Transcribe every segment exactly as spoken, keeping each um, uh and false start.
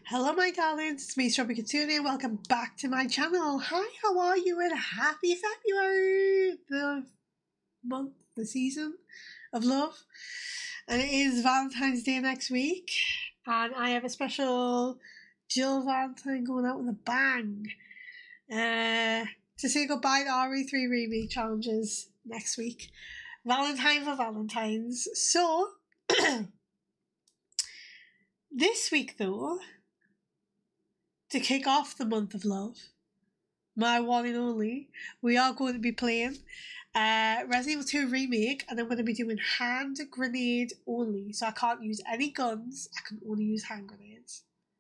Hello my darlings, it's me Strawberry Kitsune and welcome back to my channel. Hi, how are you and happy February, the month, the season of love. And it is Valentine's Day next week and I have a special Jill Valentine going out with a bang uh, to say goodbye to R E three Remake challenges next week. Valentine for Valentine's. So, this week though, to kick off the month of love, my one and only, we are going to be playing uh, Resident Evil two Remake, and I'm going to be doing hand grenade only. So I can't use any guns, I can only use hand grenades.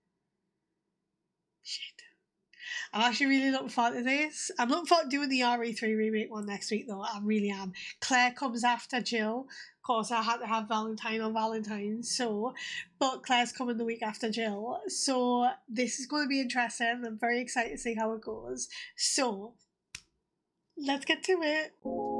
Shit. I'm actually really looking forward to this. I'm looking forward to doing the R E three Remake one next week though, I really am. Claire comes after Jill. Of course, I had to have Valentine on Valentine's, so, but Claire's coming the week after Jill, so this is going to be interesting. I'm very excited to see how it goes. So, let's get to it.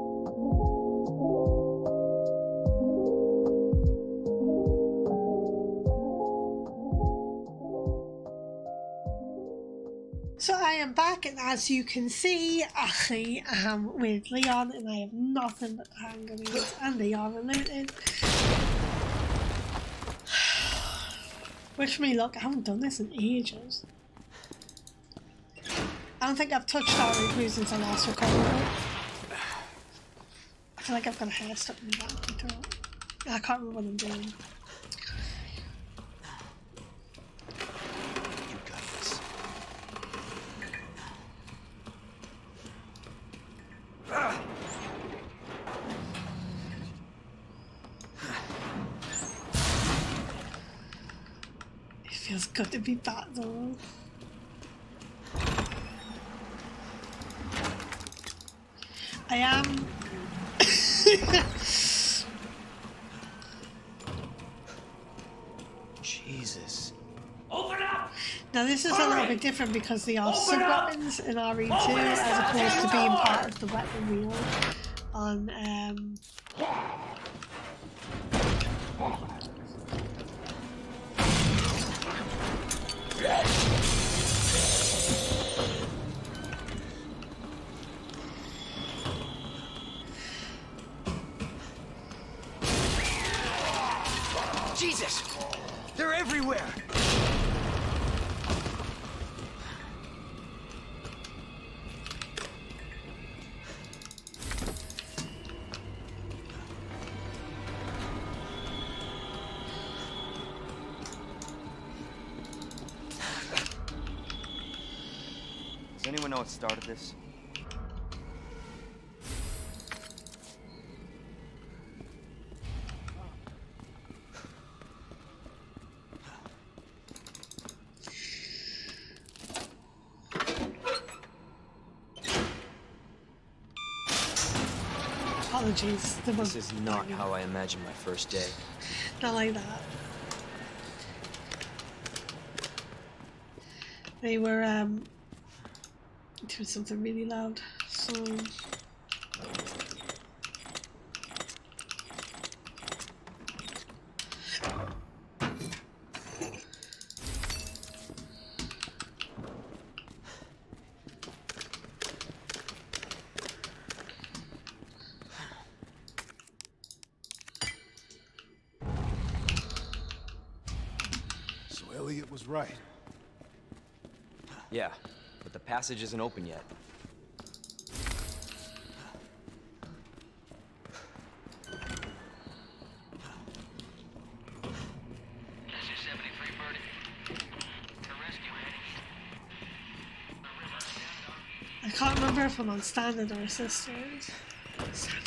So I am back, and as you can see, I am with Leon, and I have nothing but hand grenades, and they are unlimited. Wish me luck, I haven't done this in ages. I don't think I've touched R E three since I last recorded it. I feel like I've got a hair stuck in my back. I can't remember what I'm doing. Feels good to be back though. I am. Jesus. Open up! Now this is a little bit different because they are sub weapons in R E two as opposed to being part of the weapon wheel on um Jesus! They're everywhere! Does anyone know what started this? apologies. The This is not how I imagined my first day. Not like that. They were um doing something really loud, so Elliot was right. Yeah, but the passage isn't open yet. I can't remember if I'm on standard or assisted. Standard.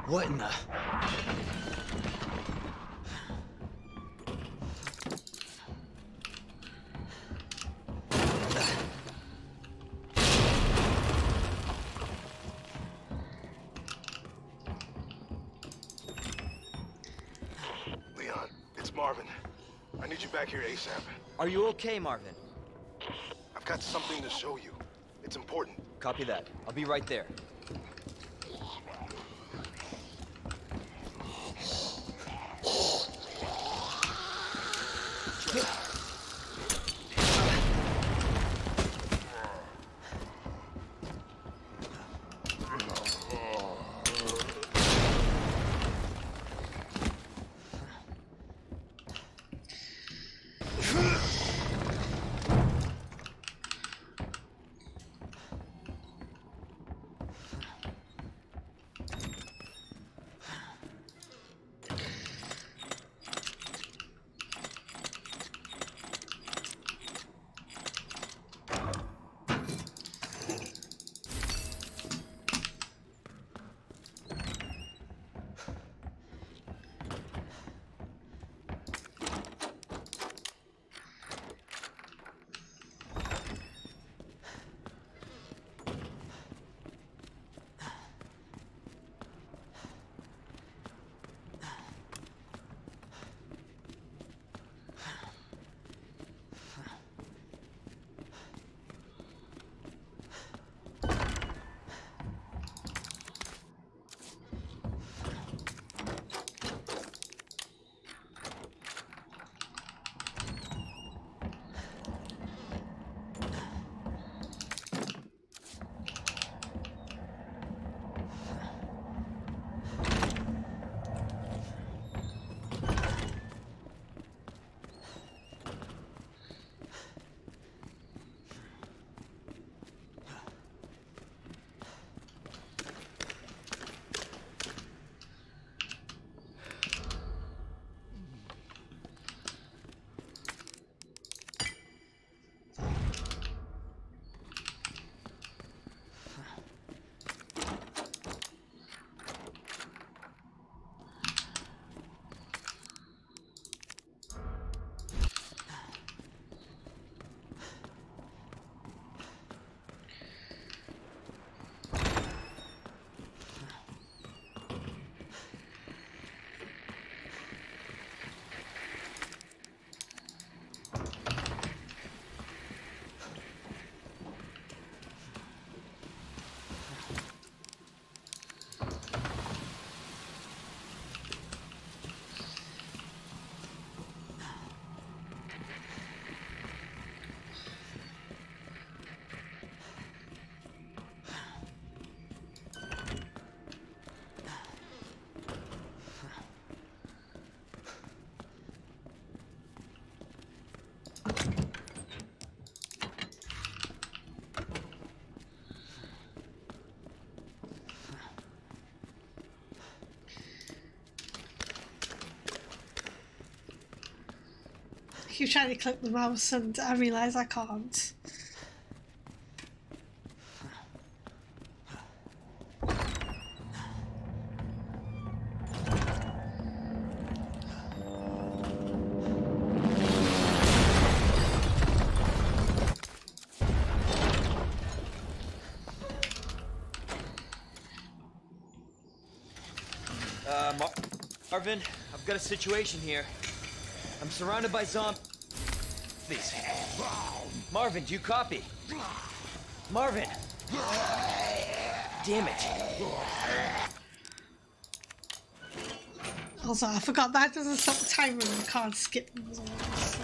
What in the... Leon, it's Marvin. I need you back here ASAP. Are you okay, Marvin? I've got something to show you. It's important. Copy that. I'll be right there. keep trying to click the mouse and I realise I can't. Uh, Mar Marvin, I've got a situation here. I'm surrounded by zombies. Marvin, do you copy? Marvin! Damn it. Also, I forgot that doesn't stop the timer and you can't skip them as well. So.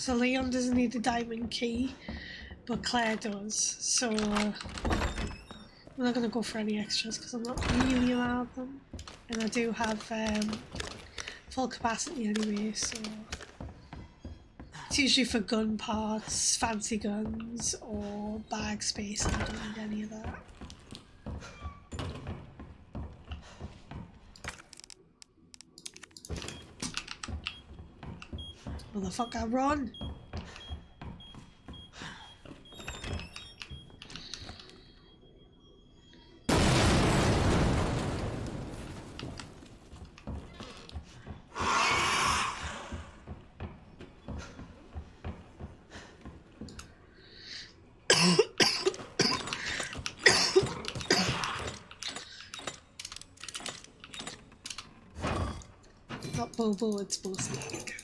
So Leon doesn't need the diamond key, but Claire does. So I'm not going to go for any extras because I'm not really allowed them. And I do have um, full capacity anyway, so it's usually for gun parts, fancy guns, or bag space, and I don't need any of that. Motherfucker, run! Not Bobo, it's Bo Snake.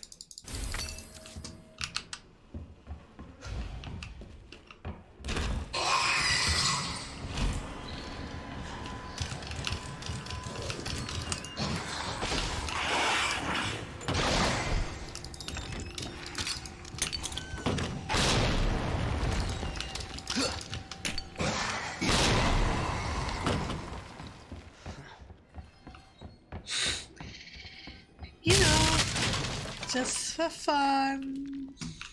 Just for fun.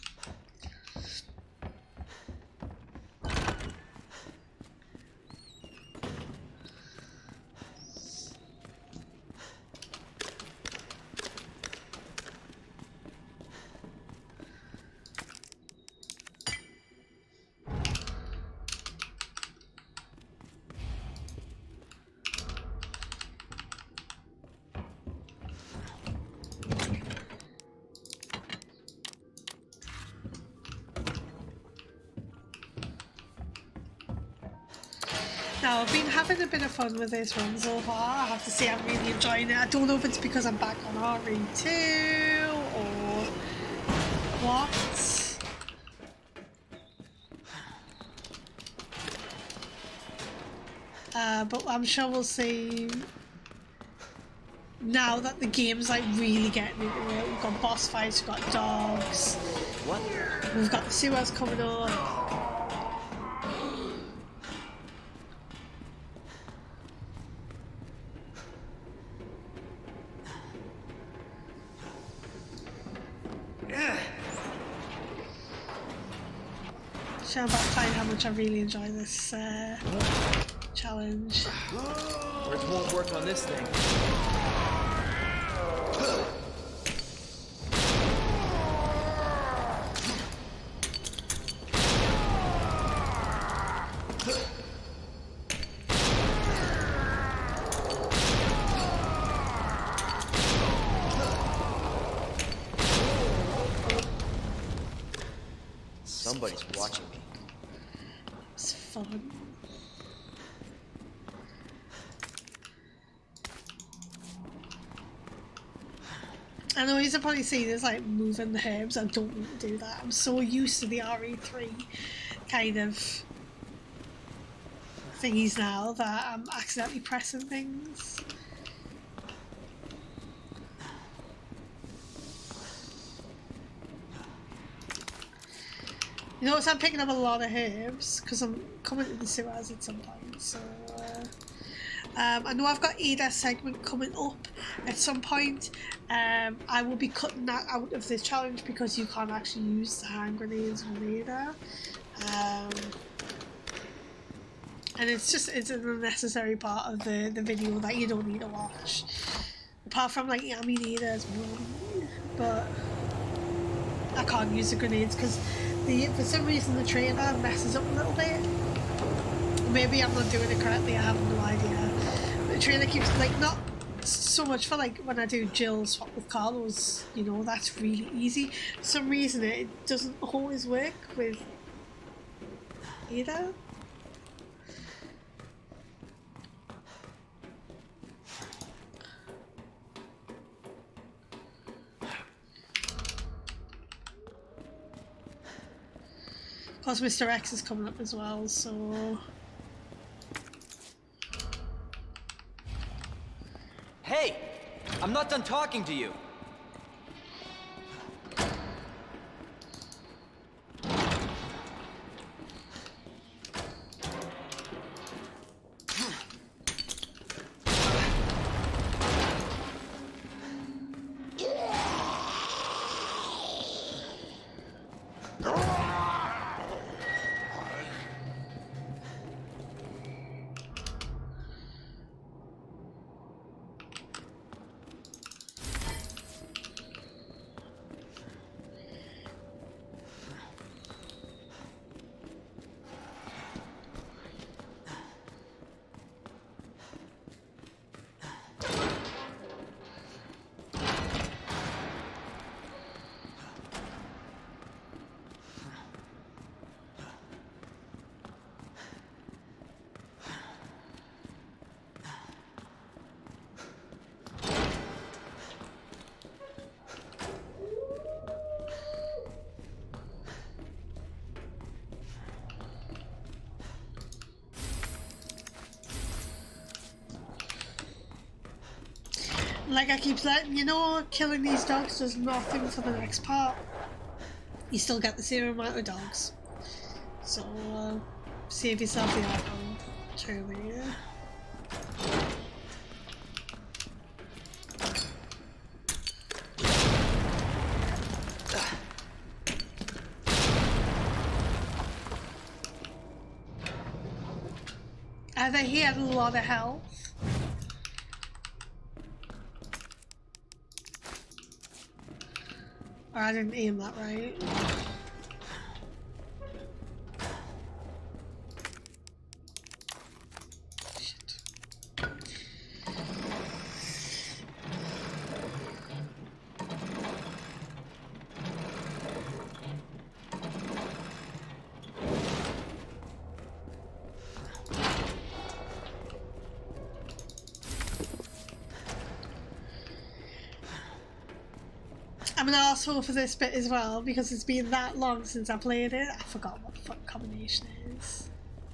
Now, I've been having a bit of fun with this one so far. I have to say I'm really enjoying it. I don't know if it's because I'm back on R E two or what. Uh, but I'm sure we'll see now that the game's like really getting into it. We've got boss fights, we've got dogs. What? We've got the sewers coming up. I'm about to find how much I really enjoy this uh, challenge. Words won't work on this thing. Somebody's watching me. It's fun. I know you're probably seeing this like moving the herbs. I don't need to do that. I'm so used to the R E three kind of thingies now that I'm accidentally pressing things. You notice I'm picking up a lot of herbs because I'm coming to the sewers at some point. So uh, um, I know I've got Ada segment coming up at some point. Um, I will be cutting that out of this challenge because you can't actually use the hand grenades with Ada. Um, and it's just it's an unnecessary part of the, the video that you don't need to watch. Apart from like, yeah, I mean Ada as well. But I can't use the grenades because The, for some reason the trailer messes up a little bit. Maybe I'm not doing it correctly, I have no idea. The trailer keeps, like, not so much for like when I do Jill's swap with Carlos, you know, that's really easy. For some reason it doesn't always work with Ada. Of course, Mister X is coming up as well, so... Hey! I'm not done talking to you! Like I keep letting you know, killing these dogs does nothing for the next part. You still get the same amount of dogs. So, uh, save yourself the alcohol. Truly, yeah. I think he had a lot of health. Or I didn't aim that right. I'm an asshole for this bit as well because it's been that long since I played it. I forgot what the fuck combination is.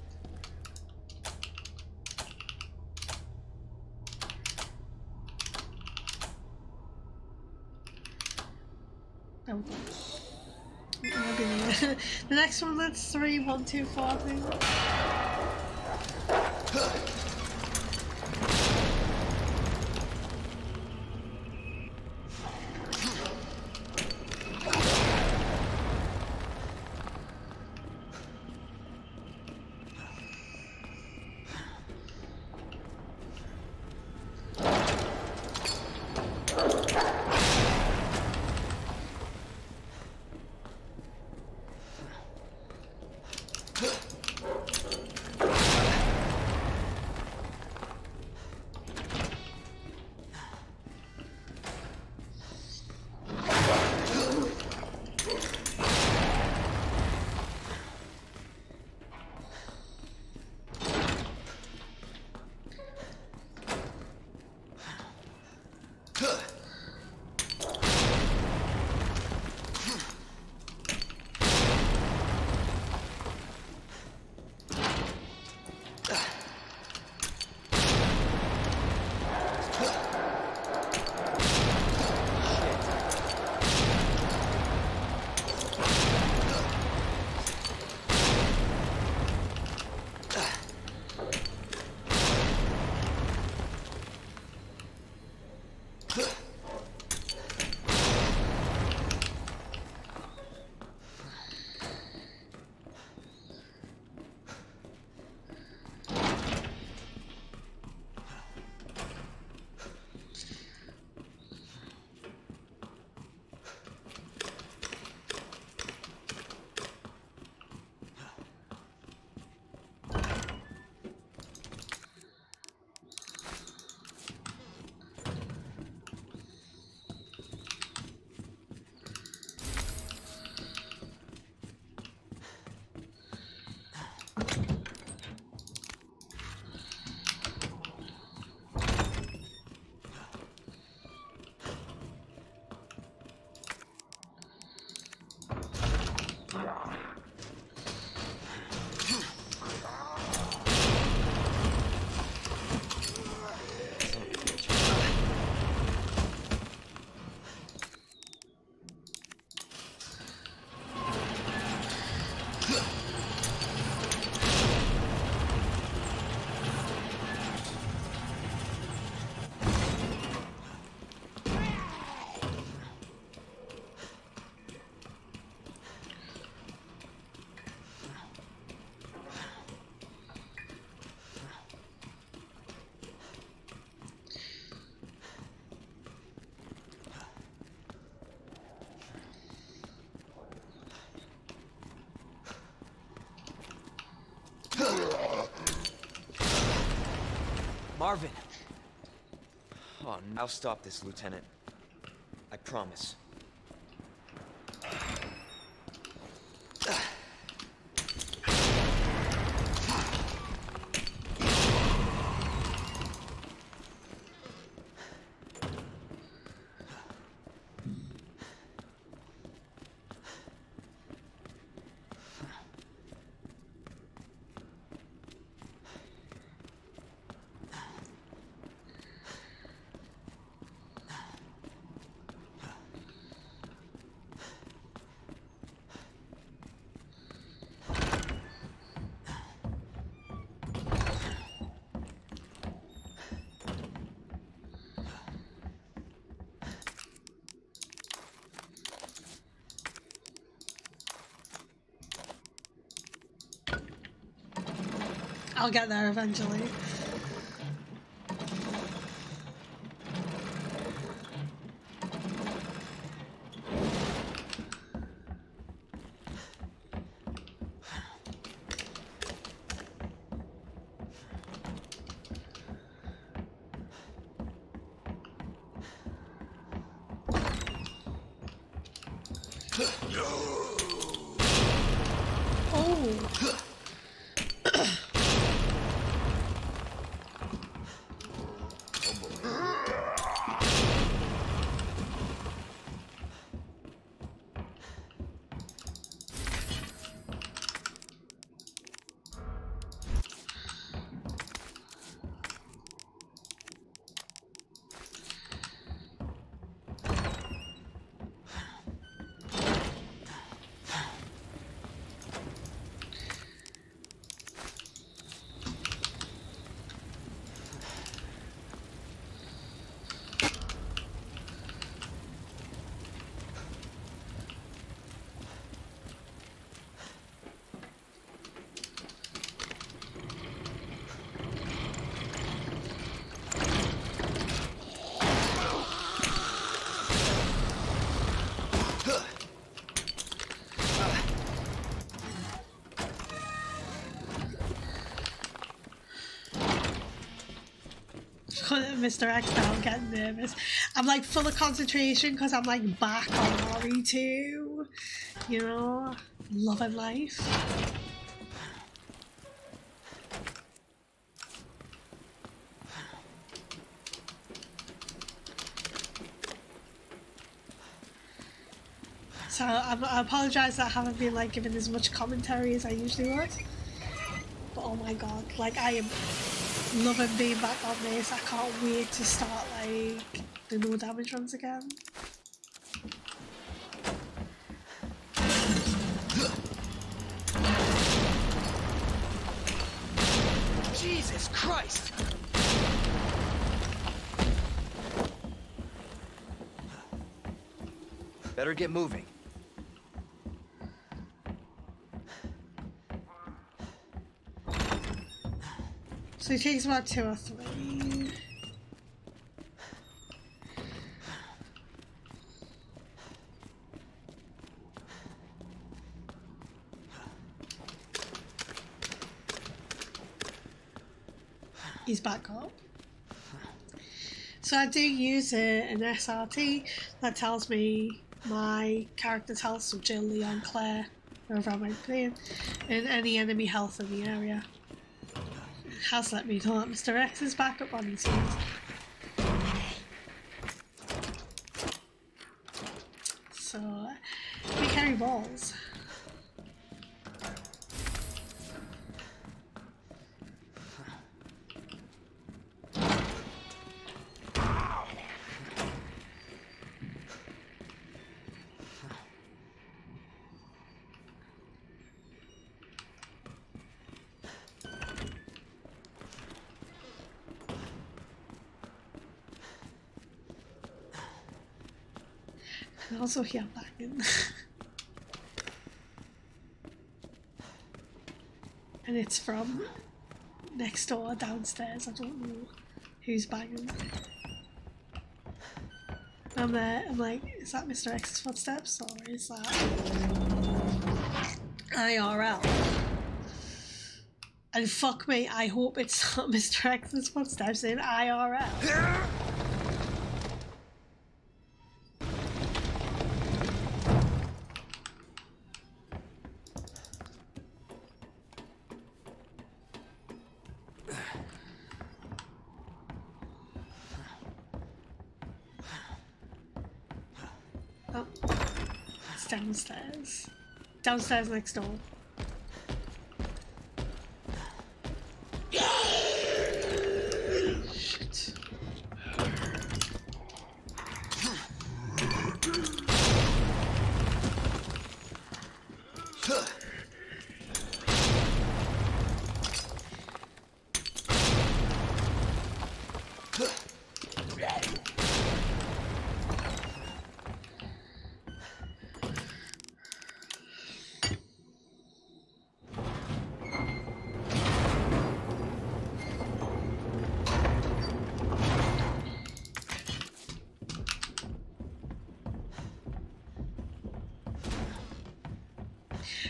Oh, maybe the, the next one. That's three, one, two, four. I think. Marvin! Oh, I'll stop this, Lieutenant. I promise. I'll get there eventually. Mister X now, I'm getting nervous. I'm like full of concentration because I'm like back on R E two, you know, loving life. So I, I apologise that I haven't been like giving as much commentary as I usually would. But oh my god, like I am loving being back on this. I can't wait to start like the no damage runs again. Jesus Christ! Better get moving. So it takes about two or three. He's back up. So I do use a, an S R T that tells me my character's health, so Jill, Leon, Claire, wherever I might be, and any enemy health in the area. Has let me know that Mister X is back up on his feet. So, we carry balls. And also hear banging. And it's from next door downstairs. I don't know who's banging. I'm there, I'm like, is that Mister X's footsteps or is that I R L? And fuck me, I hope it's not Mister X's footsteps in I R L. Oh, it's downstairs. Downstairs next door. Shit.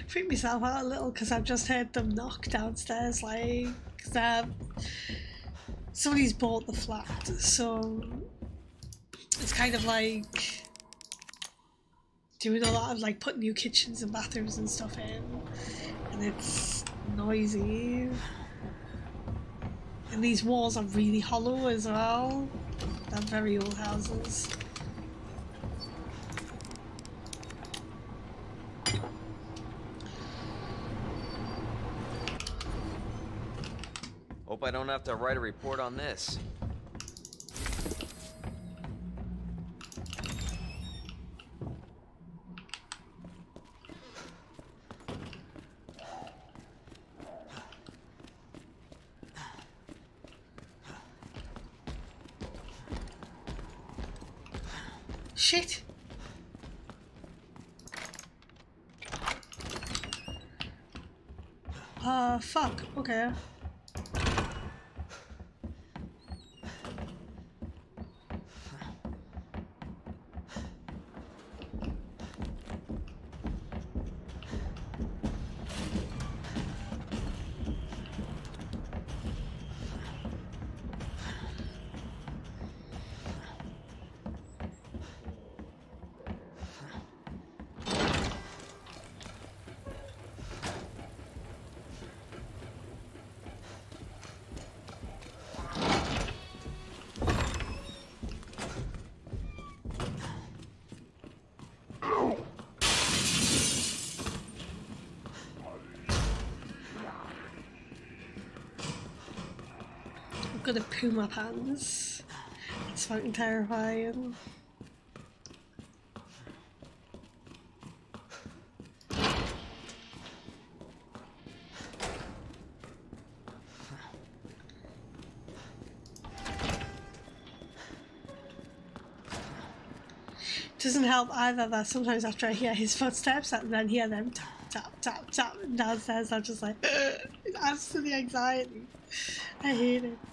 freak myself out a little because I've just heard them knock downstairs, like that somebody's bought the flat, so it's kind of like doing a lot of like putting new kitchens and bathrooms and stuff in, and it's noisy. And these walls are really hollow as well. They're very old houses. Hope I don't have to write a report on this. Shit! Uh, fuck. Okay. I've got to poo my pants. It's fucking terrifying. Doesn't help either that sometimes after I hear his footsteps and then hear them tap tap tap tap downstairs, I'm just like it adds to the anxiety. I hate it.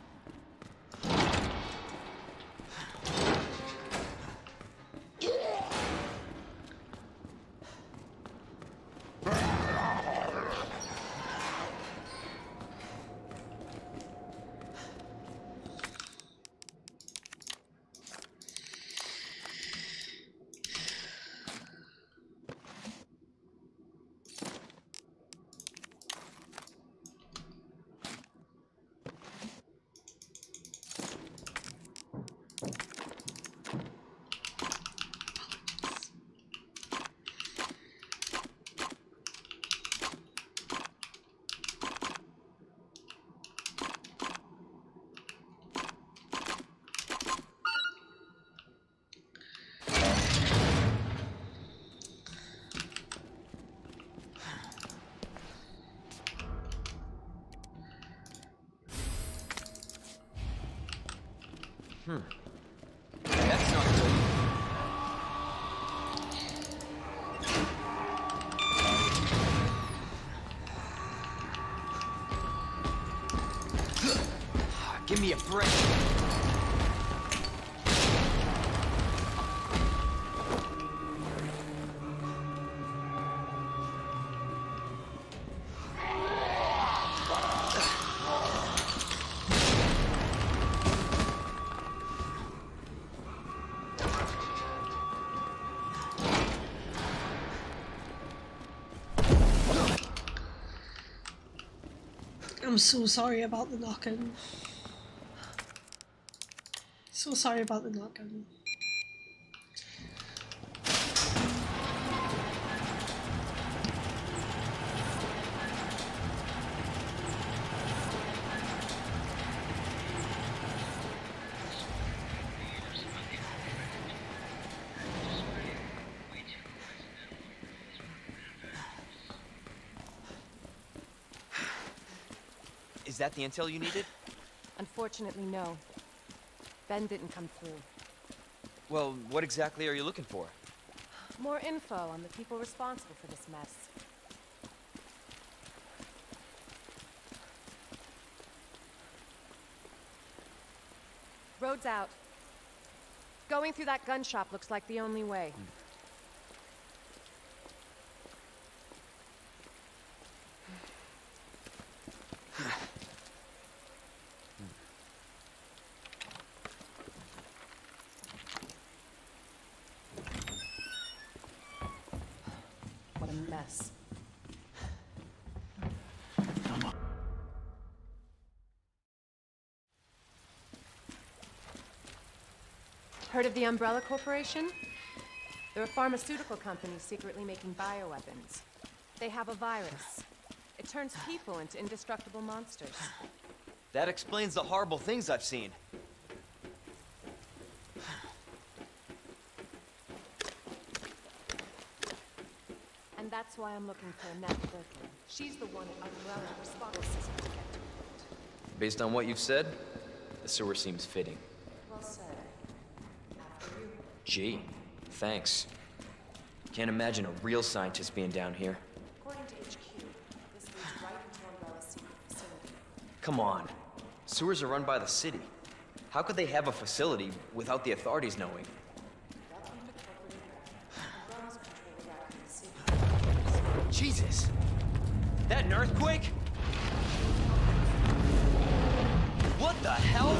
Hmm. That's not good. Give me a break. I'm so sorry about the knocking. So sorry about the knocking. Is that the intel you needed? Unfortunately, no. Ben didn't come through. Well, what exactly are you looking for? More info on the people responsible for this mess. Road's out. Going through that gun shop looks like the only way. mess. Heard of the Umbrella Corporation? They're a pharmaceutical company secretly making bioweapons. They have a virus. It turns people into indestructible monsters. That explains the horrible things I've seen. And that's why I'm looking for Annette Berkeley. She's the one at Umbrella responsible to get to it. Based on what you've said, the sewer seems fitting. Well said. After you. Gee, thanks. Can't imagine a real scientist being down here. According to H Q, this leads right into Umbrella's secret facility. Come on. Sewers are run by the city. How could they have a facility without the authorities knowing? Jesus! That an earthquake? What the hell?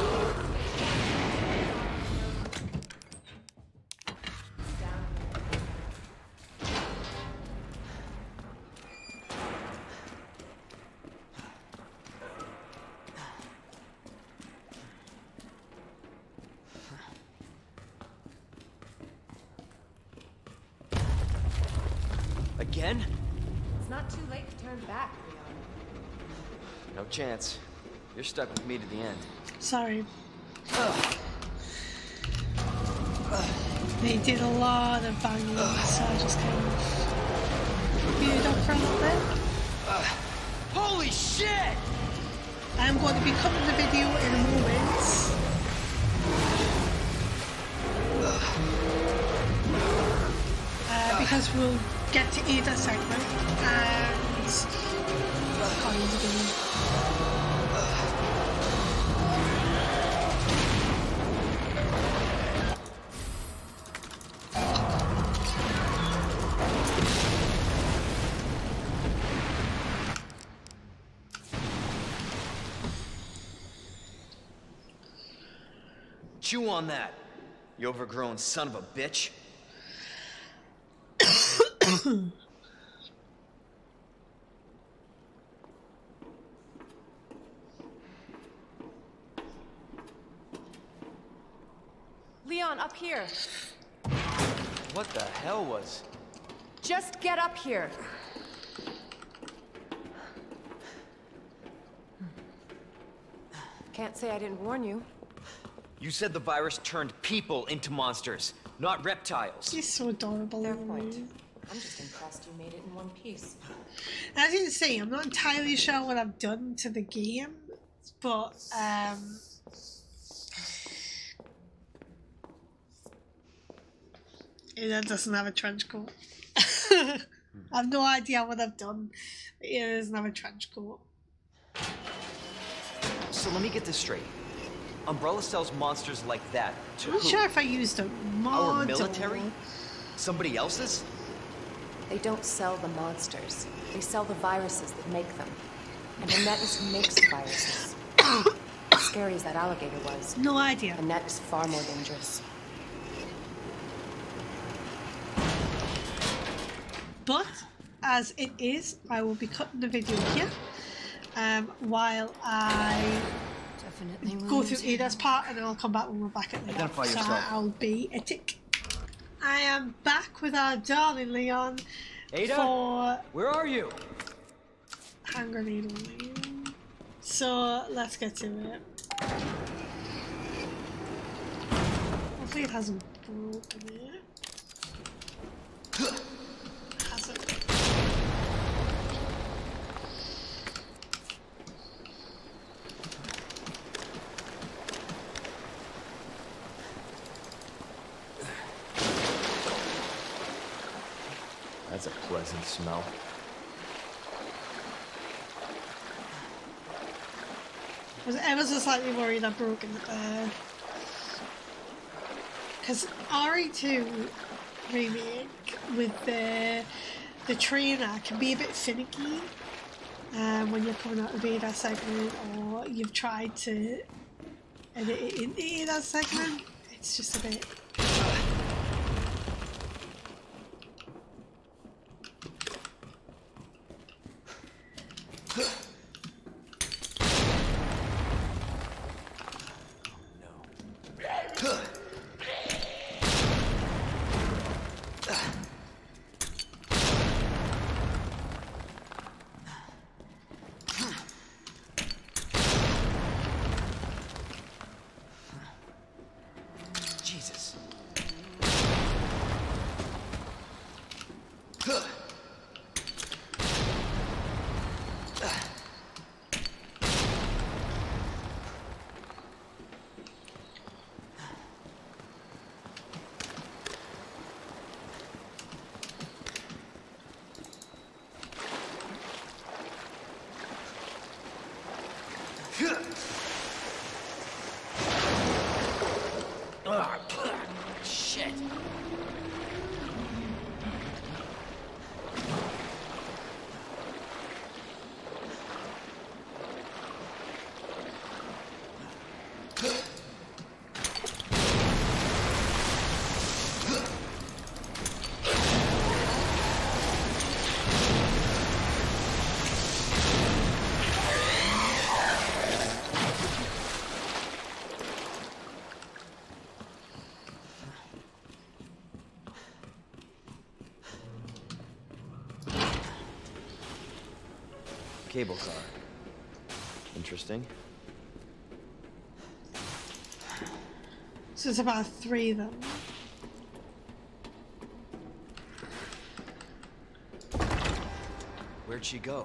Again? It's not too late to turn back, Leon. No chance. You're stuck with me to the end. Sorry. They did a lot of banging, so I just kind of muted up for a little bit. Holy shit! I'm going to be cutting the video in a moment. Uh, because we'll get to Ada segment and cutting the video. Chew on that, you overgrown son of a bitch. Leon, up here. What the hell was... Just get up here. Can't say I didn't warn you. You said the virus turned people into monsters, not reptiles. He's so adorable. Fair point. I'm just impressed you made it in one piece. As you can see, I'm not entirely sure what I've done to the game, but um, it doesn't have a trench coat. I have no idea what I've done, but it doesn't have a trench coat. So let me get this straight. Umbrella sells monsters like that to I'm not who? sure if I used a mod. Our military? Somebody else's? They don't sell the monsters. They sell the viruses that make them. And Annette is who makes the viruses. As scary as that alligator was, No idea. Annette is far more dangerous. But as it is, I will be cutting the video here um, while I Definitely go through Ada's part, and then I'll come back when we're back at Leon. Identify so yourself. I'll be a tick. I am back with our darling Leon Ada? for Where are you? hand grenade only. So let's get to it. Hopefully it hasn't broken it. Has it? That's a pleasant smell. I was ever so slightly worried I'd broken it there. Because R E two remake with the the trainer can be a bit finicky um, when you're coming out of the beta segment, or you've tried to edit it in the beta segment. It's just a bit. Shit. Cable car. Interesting. So it's about three then. Where'd she go?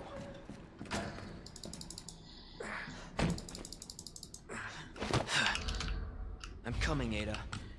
I'm coming, Ada.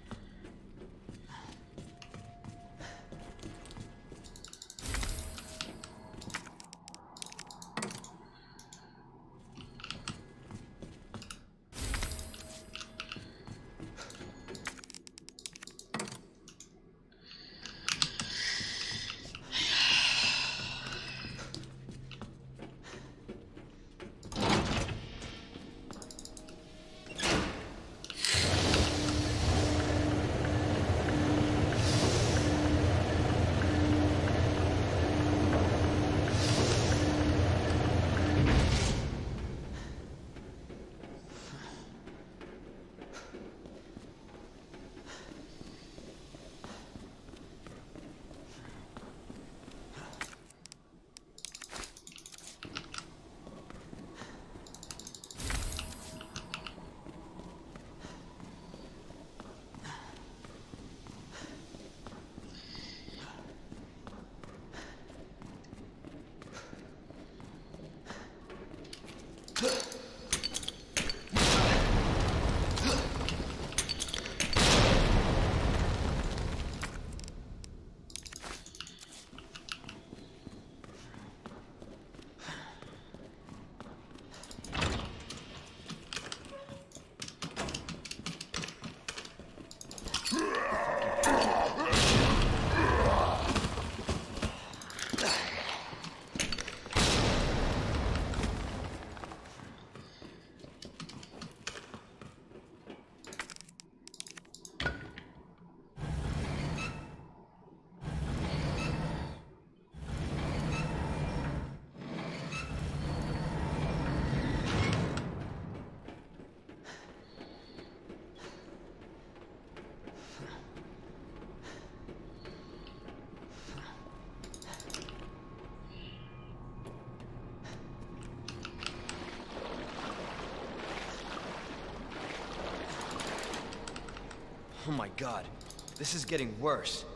Oh my god, this is getting worse.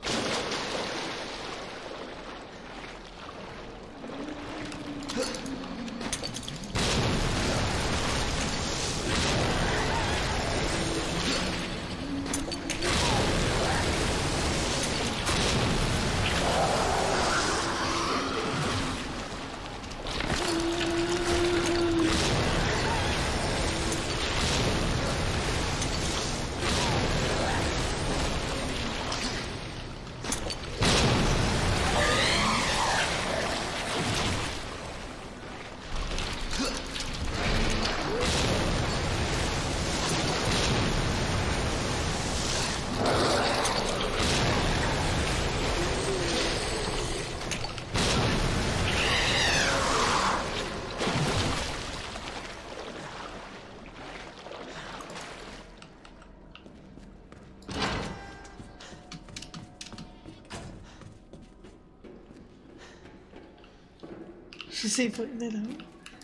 She's safe putting it out.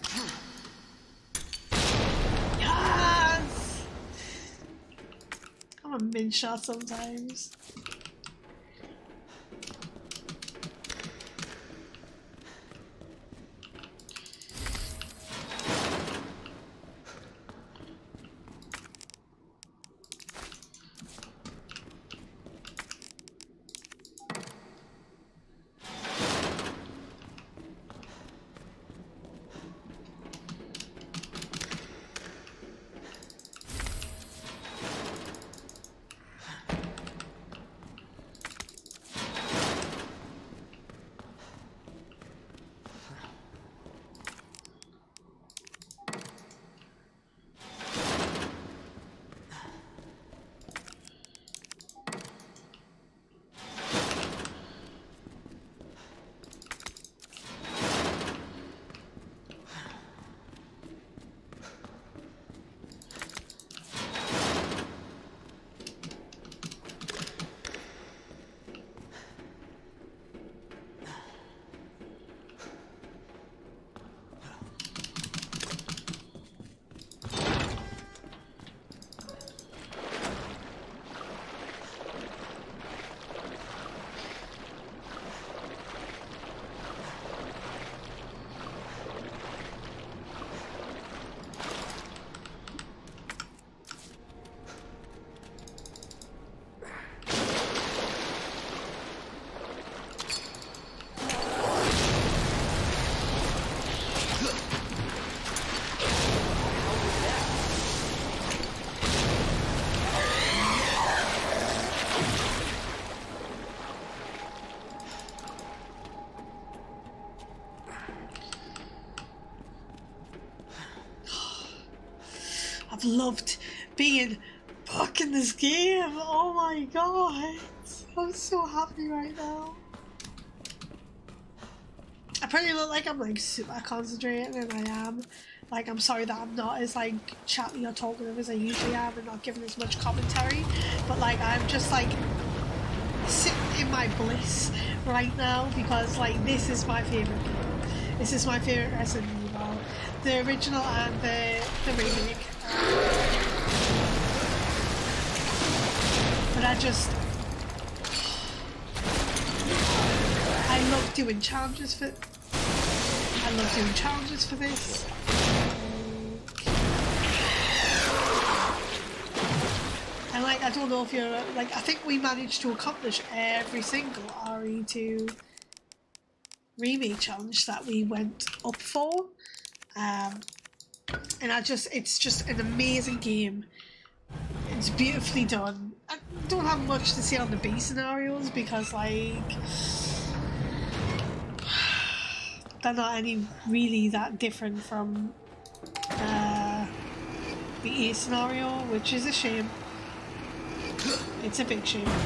Yes! I'm a min shot sometimes. I've loved being back in this game. Oh my god. I'm so happy right now. I probably look like I'm like super concentrating, and I am. Like, I'm sorry that I'm not as like chatty or talkative as I usually am and not giving as much commentary, but like I'm just like sitting in my bliss right now because like this is my favourite game. This is my favourite Resident Evil. The original and the, the remake. But I just I love doing challenges for I love doing challenges for this. And like, I don't know if you're like, I think we managed to accomplish every single R E two remake challenge that we went up for. Um, and I just, it's just an amazing game. It's beautifully done. I don't have much to say on the B scenarios because like, they're not any really that different from uh, the A scenario, which is a shame. It's a big shame.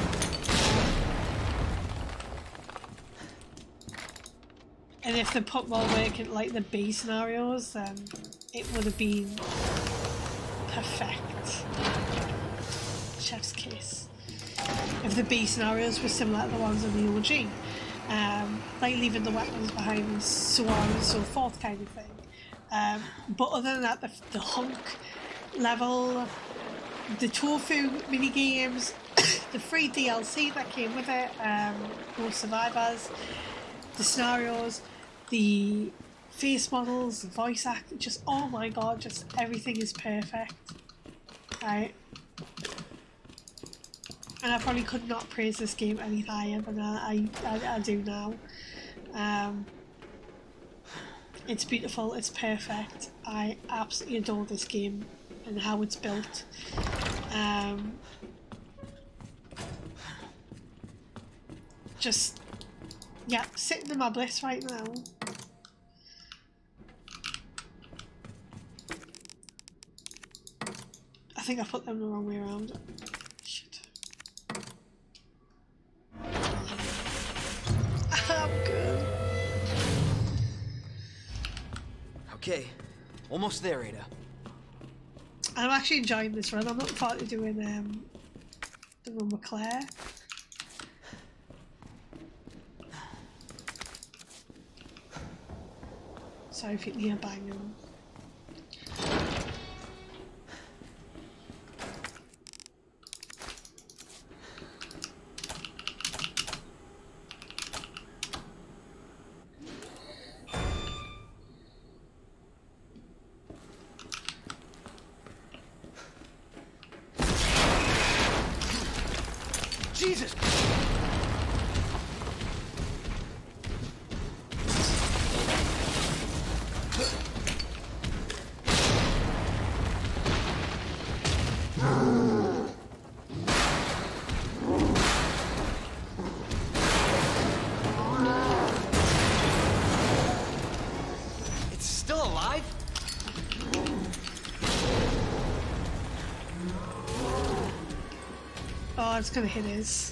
And if they put more work in like the B scenarios, then it would have been perfect. Chef's kiss. If the B scenarios were similar to the ones in the O G. Um, like leaving the weapons behind and so on and so forth kind of thing. Um, but other than that, the, the hunk level, the tofu mini games, the free D L C that came with it, um, Ghost Survivors, the scenarios, the face models, the voice act, just oh my god, just everything is perfect. Right. And I probably could not praise this game any higher than I, I, I do now. Um, it's beautiful, it's perfect. I absolutely adore this game and how it's built. Um, just, yeah, sitting in my bliss right now. I think I put them the wrong way around. Shit. I'm good. Okay, almost there, Ada. I'm actually enjoying this run. I'm looking forward to doing um, the run with Claire. Sorry if you can hear banging. Jesus! It's still alive? Oh, it's gonna hit his.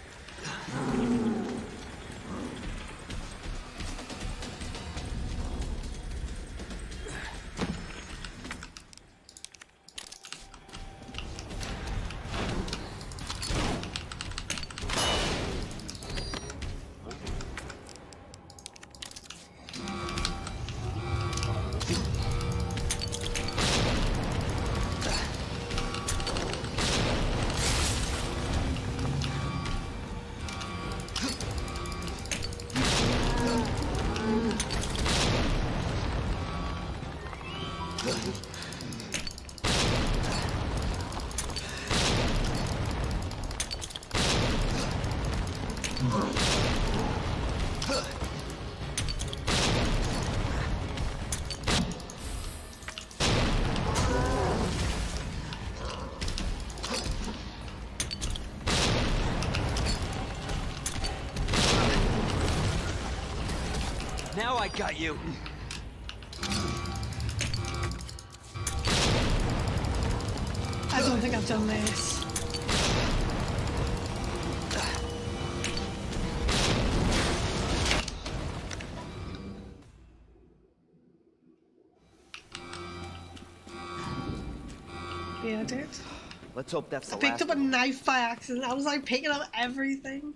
Now I got you. don't think I've done this. Yeah, I did. Let's hope that's the I picked last up a knife by accident. I was like picking up everything.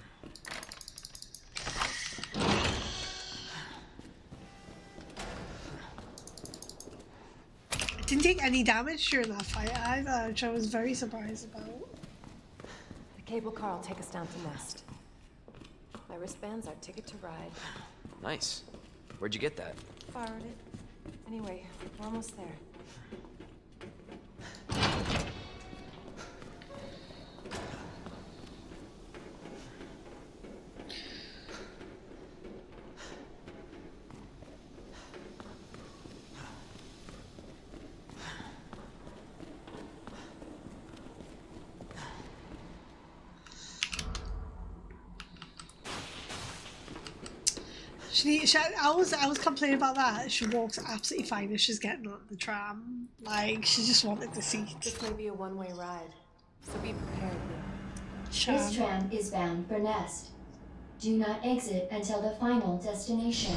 I didn't take any damage during that fight either, which I was very surprised about. The cable car will take us down to Nest. My wristband's our ticket to ride. Nice. Where'd you get that? Borrowed it. Anyway, we're almost there. She, she, I was, I was complaining about that. She walks absolutely fine as she's getting on the tram. Like she just wanted the seat. This may be a one-way ride, so be prepared. This tram is bound for Nest. Do not exit until the final destination.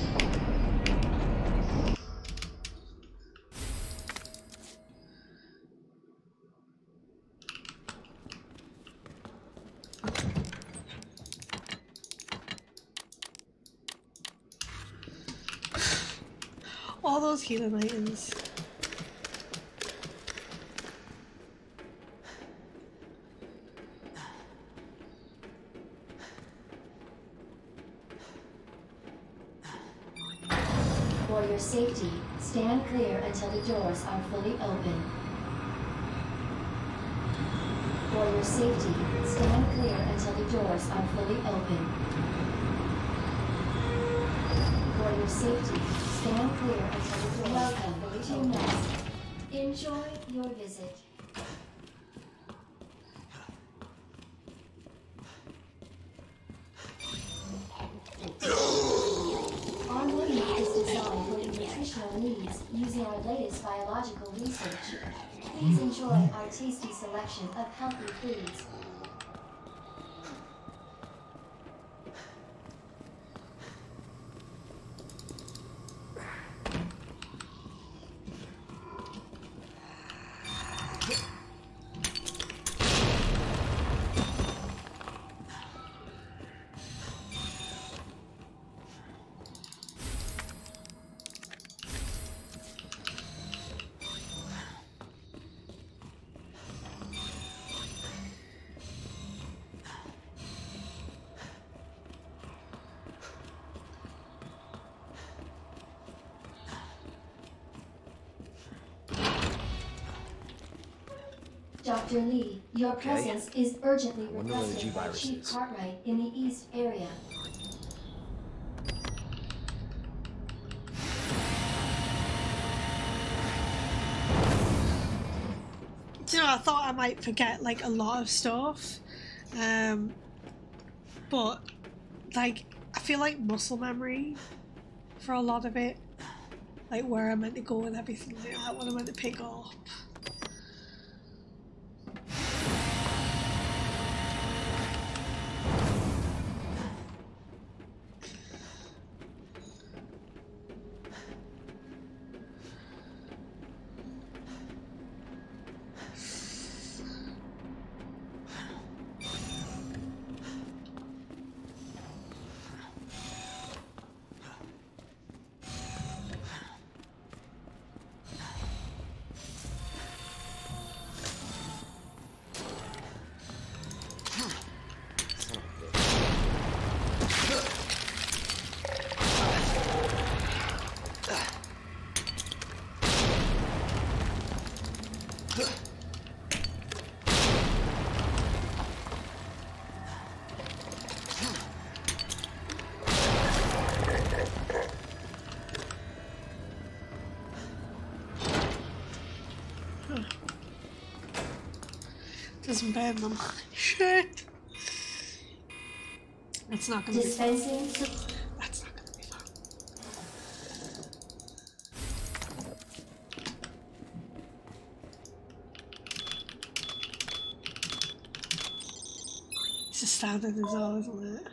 All those healing items. For your safety, stand clear until the doors are fully open. For your safety, stand clear until the doors are fully open. For your safety, stand clear until the doors Welcome are fully open. Nest. Enjoy your visit. Our menu is designed for your nutritional needs using our latest biological research. Please enjoy our tasty selection of healthy foods. Doctor Lee, your Okay. presence is urgently I wonder where the requested by G-Virus Chief is. Cartwright in the East area. You know, I thought I might forget like a lot of stuff, um, but like I feel like muscle memory for a lot of it, like where I'm meant to go and everything like that, what I'm meant to pick up. Doesn't burn them. Shit! That's not gonna be fun. Dispensing. That's not gonna be fun. standard as well, isn't it?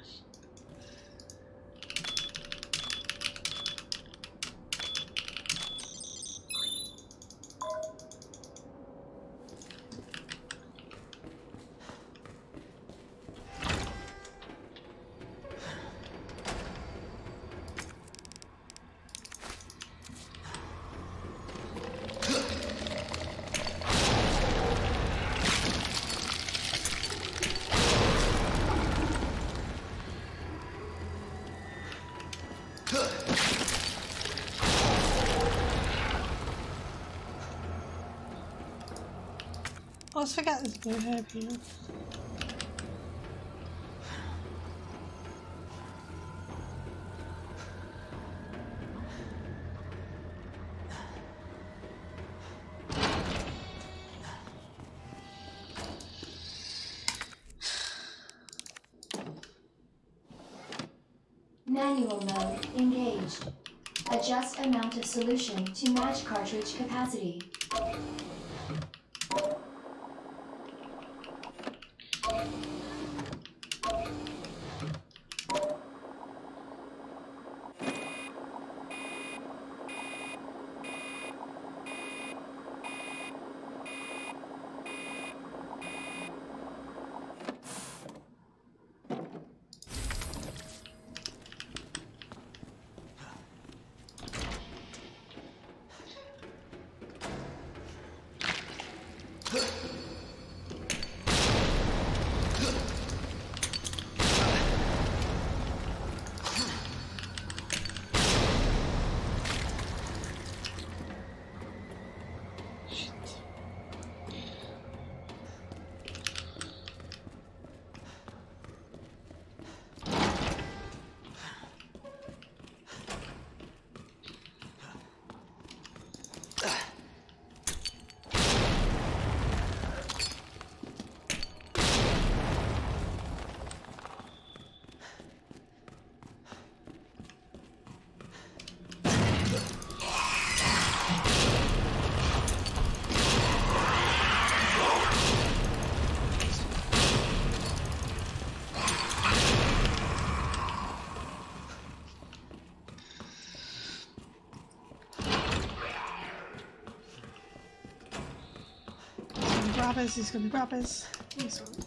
Let's forget this blue herb here. Manual mode engaged. Adjust amount of solution to match cartridge capacity. Grabbers, he's gonna grab us. This one.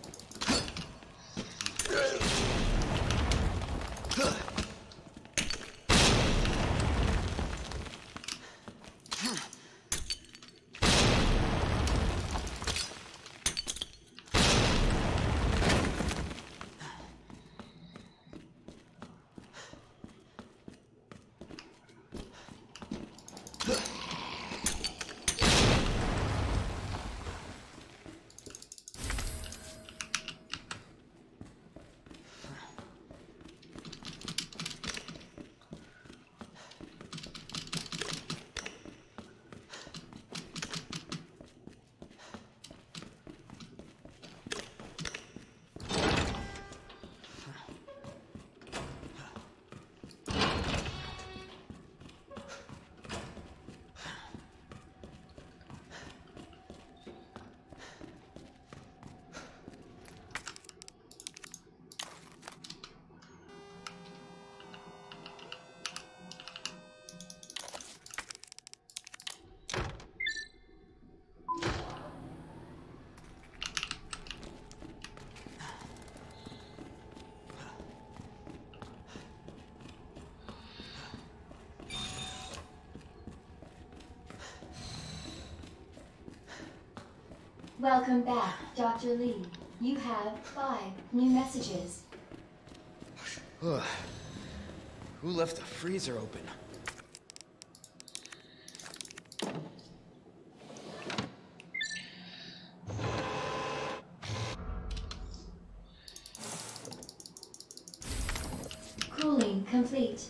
Welcome back, Doctor Lee. You have five new messages. Ugh. Who left the freezer open? Cooling complete.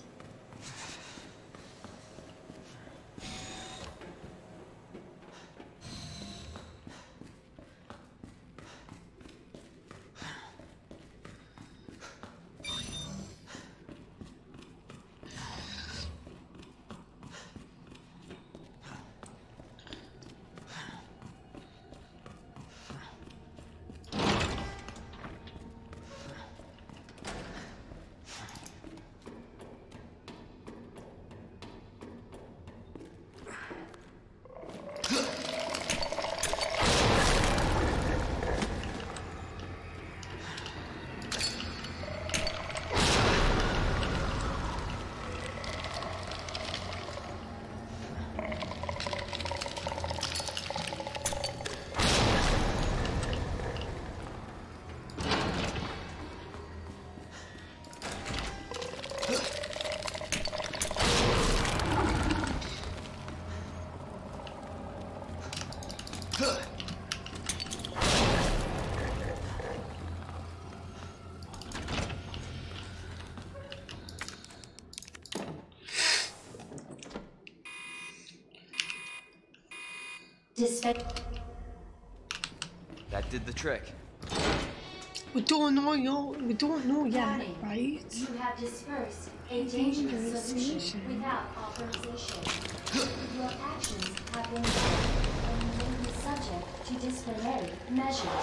Dispe- That did the trick. We don't know yet. We don't know yet, Warning. right? You have dispersed a dangerous solution without authorization. Your actions have been done and you may be subject to disciplinary measures.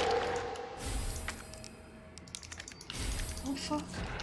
Oh fuck.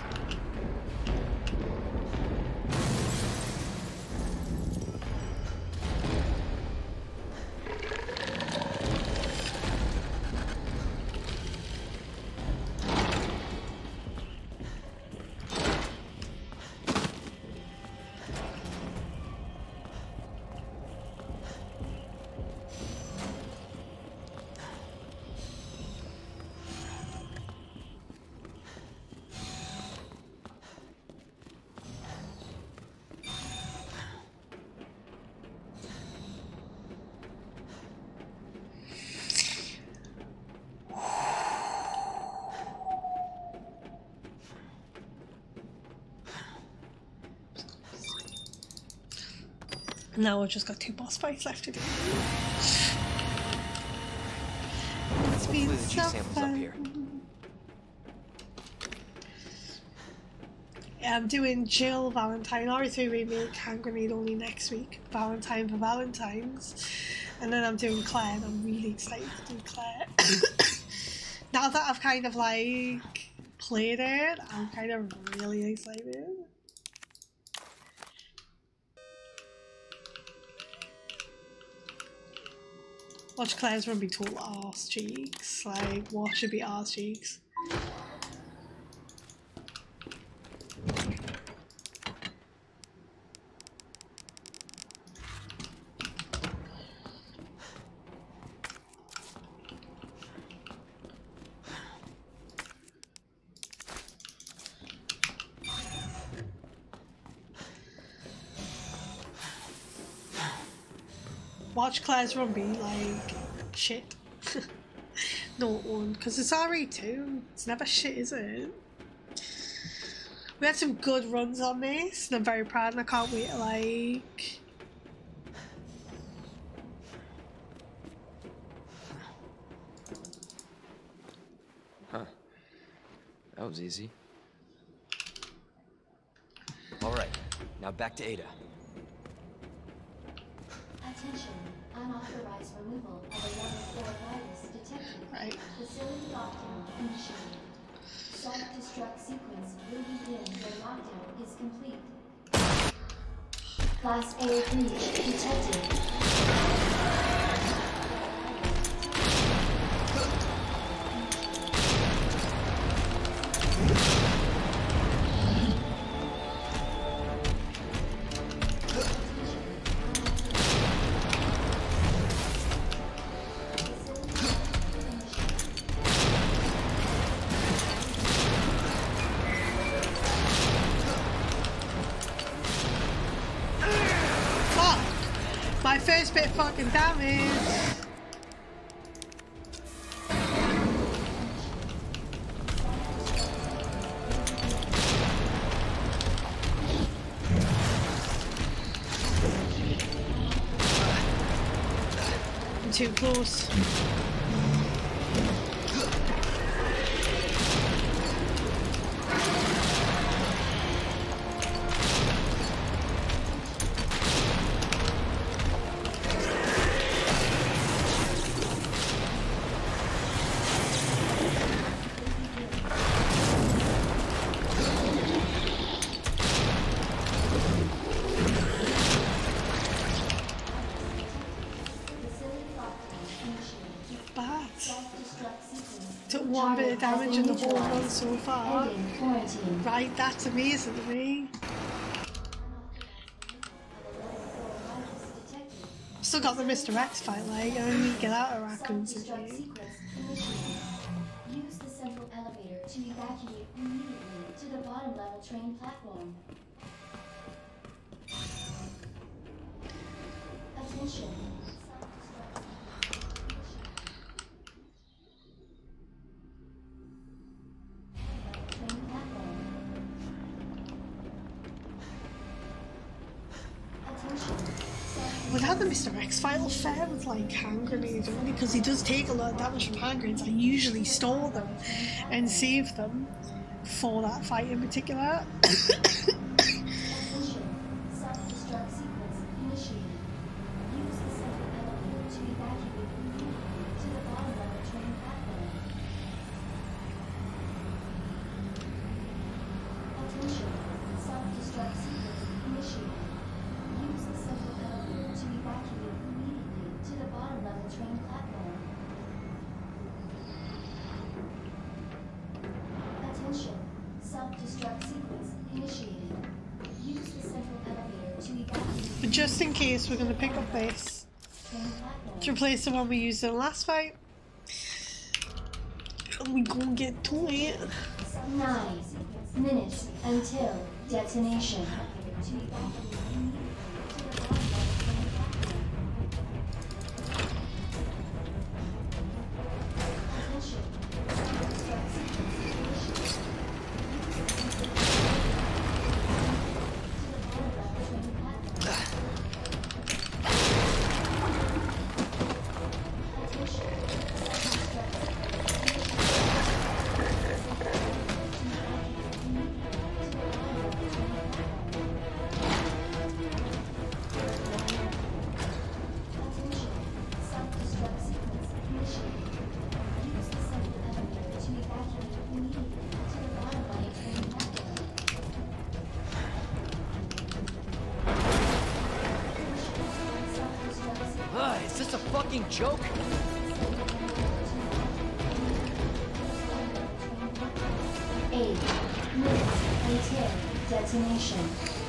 Now we've just got two boss fights left to do. It's been Hopefully the G so sample's up here. fun. Yeah, I'm doing Jill Valentine, R E three Remake, Hand Grenade only next week. Valentine for Valentine's. And then I'm doing Claire, and I'm really excited to do Claire. Now that I've kind of like played it, I'm kind of really excited. Watch Claire's run be total arse cheeks. Like, what should be arse cheeks? Watch Claire's run be like shit. No one, because it's R E two. It's never shit, is it? We had some good runs on this, and I'm very proud, and I can't wait to like. Huh. That was easy. All right, now back to Ada. Attention, unauthorized removal of a level four virus detected. Right. Facility lockdown initiated. Self-destruct sequence will begin when lockdown is complete. Class A breach detected. My first bit of fucking damage. I'm too close. Took one bit of damage in the whole run so far. Right, that's amazing to me. Still got the Mister X fight, like, I need to get out of Raccoon City. Use the central elevator to evacuate immediately to the bottom level train platform. Attention. had the Mister X file fair with like hand grenades only because he does take a lot of damage from hand grenades. I usually store them and save them for that fight in particular. Attention. Self-destruct sequence initiated. Use the second elevator to evacuate immediately to the bottom of the train platform. Attention. Self-destruct sequence initiated. Use the central elevator to evacuate immediately to the bottom level train platform. Attention. Self-destruct sequence initiated. Use the central elevator to evacuate But just in case, we're going to pick up this train platform. to replace the one we used in the last fight. And we gonna get to it. Nine minutes until detonation. Ah, is this a fucking joke? Eight minutes until detonation.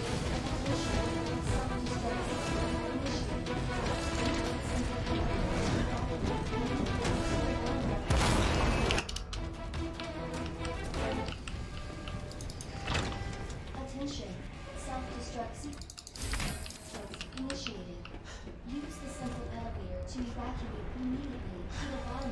Attention. Self-destruct sequence initiated. Use the central elevator to evacuate immediately to the bottom.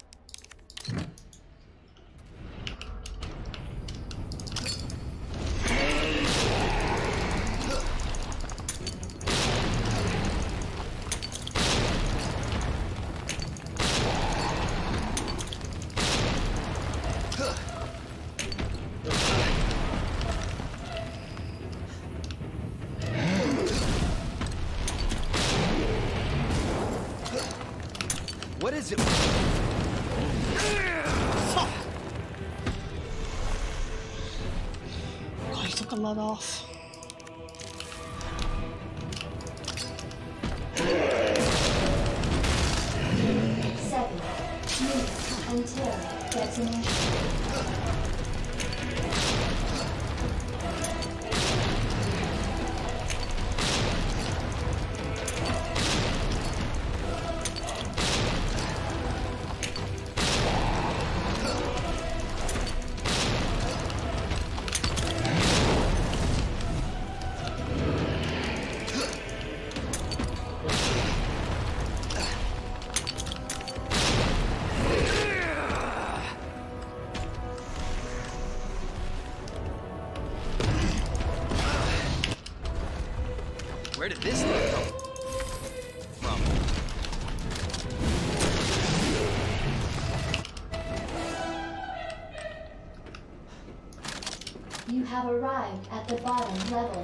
What is it? Fuck. God, he took a lot off. Seven minutes until detonation. Where did this thing come from? You have arrived at the bottom level.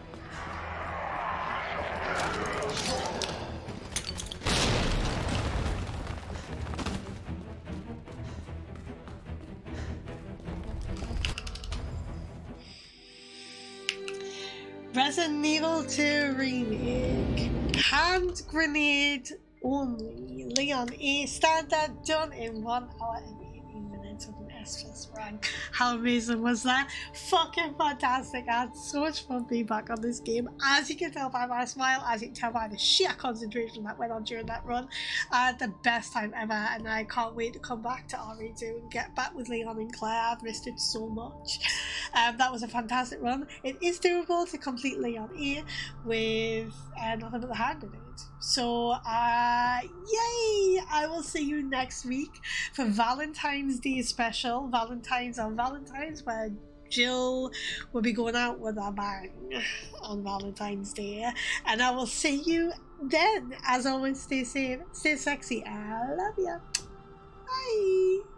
Resident Evil two Remake. Hand grenade only. Leon A. Standard done in one hour and eighteen minutes with an S plus rank. How amazing was that? Fucking fantastic. I had so much fun being back on this game. As you can tell by my smile, as you can tell by the sheer concentration that went on during that run, I had the best time ever and I can't wait to come back to R E two and get back with Leon and Claire. I've missed it so much. Um, that was a fantastic run. It is doable to complete Leon A with uh, nothing but the hand grenade. So, uh, yay! I will see you next week for Valentine's Day special. Valentine's on Valentine's, where Jill will be going out with a bang on Valentine's Day. And I will see you then. As always, stay safe, stay sexy. I love you. Bye.